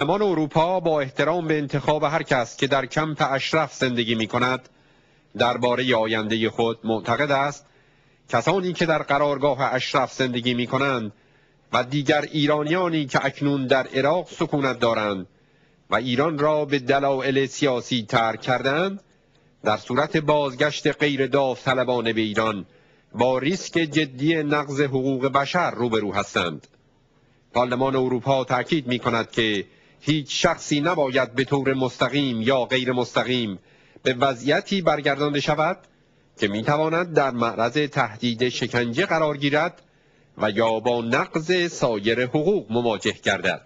پارلمان اروپا با احترام به انتخاب هر کس که در کمپ اشرف زندگی می کند درباره آینده خود معتقد است کسانی که در قرارگاه اشرف زندگی می کنند و دیگر ایرانیانی که اکنون در عراق سکونت دارند و ایران را به دلایل سیاسی ترک کردند در صورت بازگشت غیر داوطلبانه به ایران با ریسک جدی نقض حقوق بشر روبرو هستند. پارلمان اروپا تاکید می کند که هیچ شخصی نباید به طور مستقیم یا غیر مستقیم به وضعیتی برگردانده شود که می تواند در معرض تهدید شکنجه قرار گیرد و یا با نقض سایر حقوق مواجه گردد.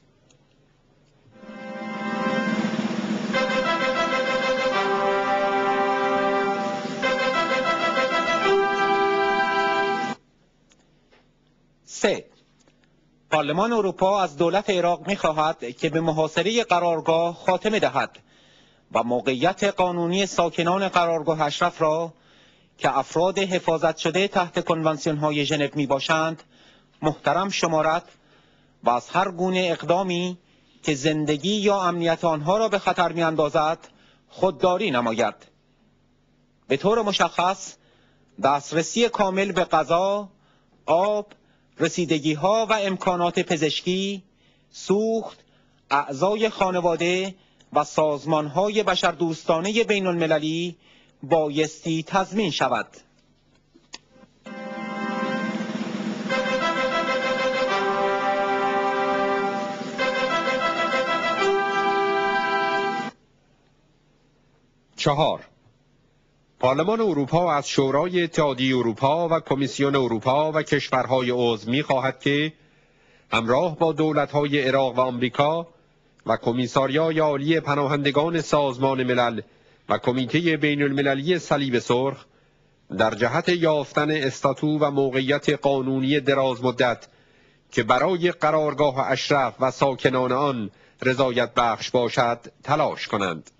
پارلمان اروپا از دولت عراق می‌خواهد که به محاصره قرارگاه خاتمه دهد و موقعیت قانونی ساکنان قرارگاه اشرف را که افراد حفاظت شده تحت کنوانسیون‌های ژنو میباشند محترم شمارد و از هر گونه اقدامی که زندگی یا امنیت آنها را به خطر می‌اندازد خودداری نماید. به طور مشخص دسترسی کامل به غذا، آب، رسیدگی‌ها و امکانات پزشکی، سوخت، اعضای خانواده و سازمان‌های بشردوستانه بین‌المللی بایستی تضمین شود. پارلمان اروپا از شورای اتحادیه اروپا و کمیسیون اروپا و کشورهای عضو می‌خواهد که همراه با دولت‌های عراق و آمریکا و کمیساریای عالی پناهندگان سازمان ملل و کمیته بین‌المللی صلیب سرخ در جهت یافتن استاتو و موقعیت قانونی دراز مدت که برای قرارگاه اشرف و ساکنان آن رضایت بخش باشد تلاش کنند.